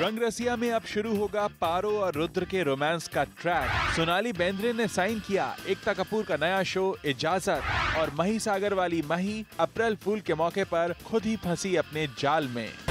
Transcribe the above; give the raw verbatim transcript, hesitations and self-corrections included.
रंग रसिया में अब शुरू होगा पारो और रुद्र के रोमांस का ट्रैक। सोनाली बेंद्रे ने साइन किया एकता कपूर का नया शो इजाजत और मही सागर वाली मही अप्रैल फूल के मौके पर खुद ही फंसी अपने जाल में।